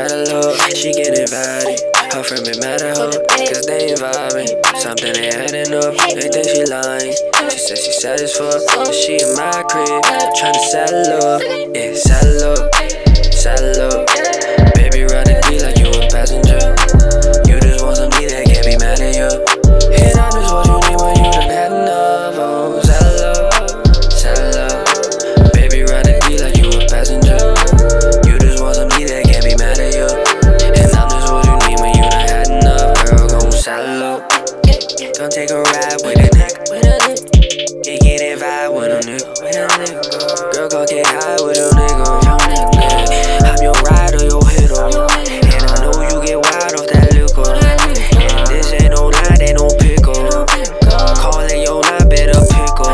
better look. She get invited, her friend been mad at her, cause they ain't vibing. Something ain't adding up, they think she lying. She said she sad as fuck, but she in my crib, tryna saddle up. Yeah, saddle up, saddle up. Baby, ride the D like you a passenger. You just want some D that can't be mad at you. And I'm just what you need when you done had enough. Oh, saddle up, saddle up. Baby, ride the D like you a passenger. You just want some D that can't be mad at you. And I'm just what you need when you done had enough. Girl, gon' saddle up. Come take a ride with a nigga. Yeah, get that vibe with a nigga. Girl, gon' get high with a nigga. Yeah, I'm your ride or your hitter. And I know you get wild off that liquor. And this ain't no line, ain't no pickle. Call it your line, better pickle.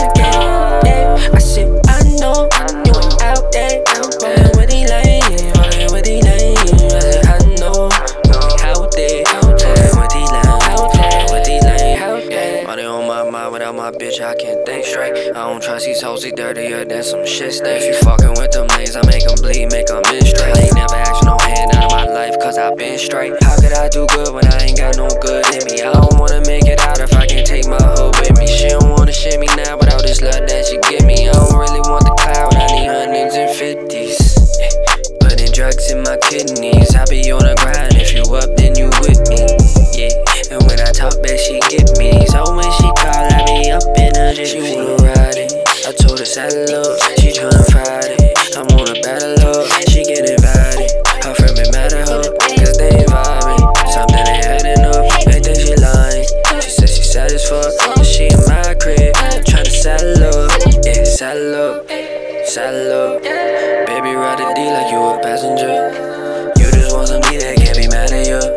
I said, I know you ain't out there. Fucking with these lanes, fucking with these lanes. I said, I know you ain't out there. Fucking with these lanes, fucking with these lanes. Money on my mind, without my bitch, I can't think straight. I don't trust these hoes, they dirtier than some shit stink. If you fucking with them lanes, I make them bleed, make them in straight. I ain't never asked no hand out of my life, cause I been straight. How could I do good when I ain't got no good in me? I don't wanna make it out if I can't take my hood with me. She don't wanna shit me now without this love that she give me. I don't really want the cloud, I need hundreds and fifties. Putting drugs in my kidneys, I be on the grind, if you up then you with me. Yeah, and when I talk back she get me. So when she call, I be up in her jiffy. She wanna ride it, I told her saddle up. She tryna fight it, I'm on a battle up. She get invited, her friend been mad at her, cause they ain't vibing. Something ain't adding up, they think she lying. She said she sad as fuck, but she in my crib, tryna saddle up. Yeah, saddle up, saddle up. Baby, ride the D like you a passenger. You just want some D that can't be mad at you.